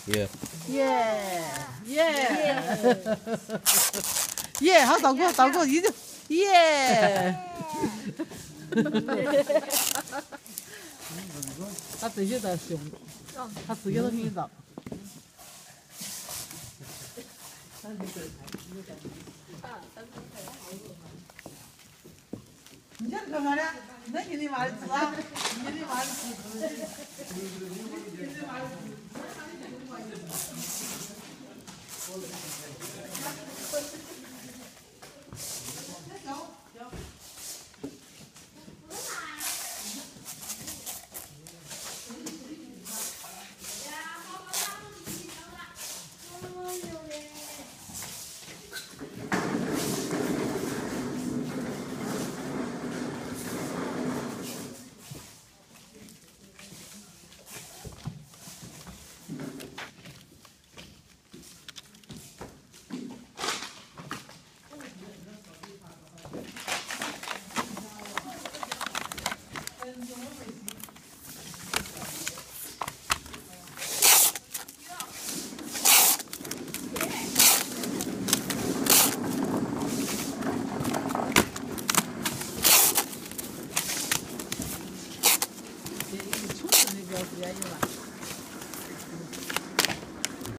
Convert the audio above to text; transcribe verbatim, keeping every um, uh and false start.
耶耶耶耶！好，倒过倒过，一定耶！他这些在凶，他自己都给你倒。你想干嘛呢？那给你妈的吃啊！给你妈的吃。给你妈的吃。充分的表示原因吧。